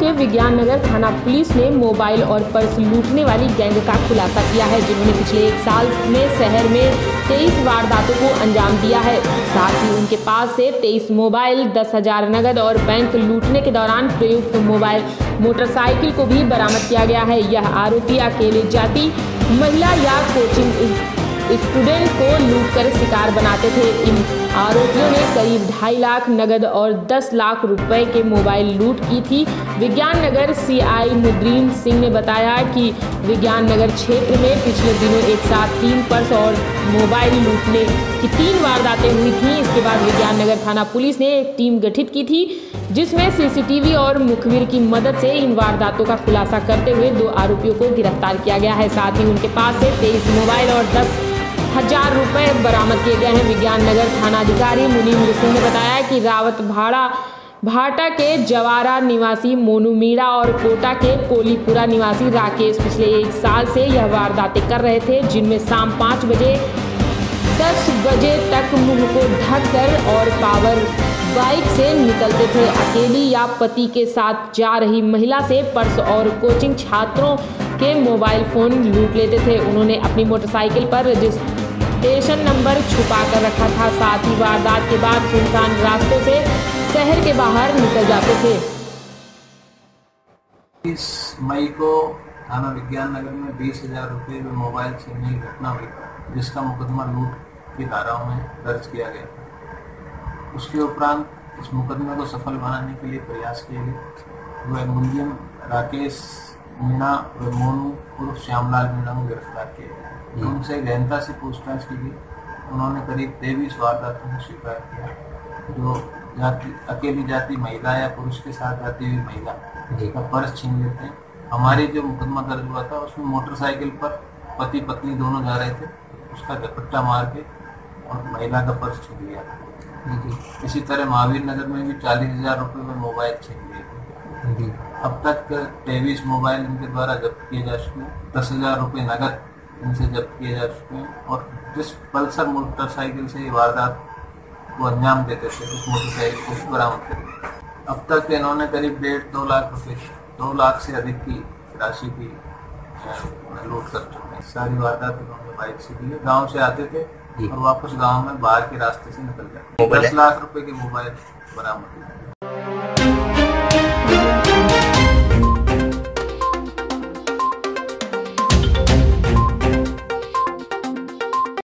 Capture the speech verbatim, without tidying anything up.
के विज्ञान नगर थाना पुलिस ने मोबाइल और पर्स लूटने वाली गैंग का खुलासा किया है, जिन्होंने पिछले एक साल में शहर में तेईस वारदातों को अंजाम दिया है। साथ ही उनके पास से तेईस मोबाइल, दस हजार नगद और बैंक लूटने के दौरान प्रयुक्त मोबाइल मोटरसाइकिल को भी बरामद किया गया है। यह आरोपी अकेले जाति महिला या कोचिंग स्टूडेंट को लूटकर शिकार बनाते थे। इन आरोपियों ने करीब ढाई लाख नगद और दस लाख रुपए के मोबाइल लूट की थी। विज्ञान नगर सीआई मुद्रीन सिंह ने बताया कि विज्ञान नगर क्षेत्र में पिछले दिनों एक साथ तीन पर्स और मोबाइल लूटने की तीन वारदातें हुई थी। इसके बाद विज्ञान नगर थाना पुलिस ने एक टीम गठित की थी, जिसमें सीसीटीवी और मुखबिर की मदद से इन वारदातों का खुलासा करते हुए दो आरोपियों को गिरफ्तार किया गया है। साथ ही उनके पास से तेईस मोबाइल और दस हजार रुपए बरामद किए गए हैं। विज्ञान नगर थानाधिकारी मुनीम सिंह ने बताया कि रावत भाड़ा भाटा के जवारा निवासी मोनू मीणा और कोटा के कोलीपुरा निवासी राकेश पिछले एक साल से यह वारदातें कर रहे थे, जिनमें शाम पाँच बजे दस बजे तक मुंह को ढककर और पावर बाइक से निकलते थे। अकेली या पति के साथ जा रही महिला से पर्स और कोचिंग छात्रों के मोबाइल फोन लूट लेते थे। उन्होंने अपनी मोटरसाइकिल पर रजिस्ट्रेशन नंबर छुपा कर रखा था। साथ ही वारदात के बाद सुनसान रास्तों से शहर के बाहर निकल जाते थे। इस मई को थाना विज्ञान नगर में बीस हजार रुपये में मोबाइल छीनने की घटना हुई, जिसका मुकदमा लूट की धाराओं में दर्ज किया गया। उसके उपरांत इस मुकदमे को सफल बनाने के लिए प्रयास किए गए। वह मुलजिम राकेश मीणा व मोनू उर्फ श्यामलाल मीणा को गिरफ्तार किए गए। उनसे गहनता से पूछताछ की गई। उन्होंने करीब तेईस वारदातों को स्वीकार किया, जो जाति अकेली जाति महिला या पुरुष के साथ जाती हुई महिला का पर्स छीन लेते हैं। हमारी जो मुकदमा दर्ज हुआ था उसमें मोटरसाइकिल पर पति पत्नी दोनों जा रहे थे, उसका झपट्टा मार के और महिला का पर्स छीन लिया था। इसी तरह महावीर नगर में भी चालीस हजार रुपये में मोबाइल छीन लिए थे। अब तक तेईस मोबाइल इनके द्वारा जब्त किए जा चुके हैं, दस हजार रुपये नगद इनसे जब्त किए जा चुके हैं। और जिस पल्सर मोटरसाइकिल से ये वारदात को अंजाम देते थे, उस मोटरसाइकिल को बरामद कर अब तक इन्होंने करीब डेढ़ दो लाख रुपये दो लाख से अधिक की राशि की लूट कर चुके हैं। सारी वारदात इन्होंने बाइक से की है। गाँव से आते थे और वापस गांव में बाहर के रास्ते से निकल जाते। दस लाख रुपए के मोबाइल बरामद।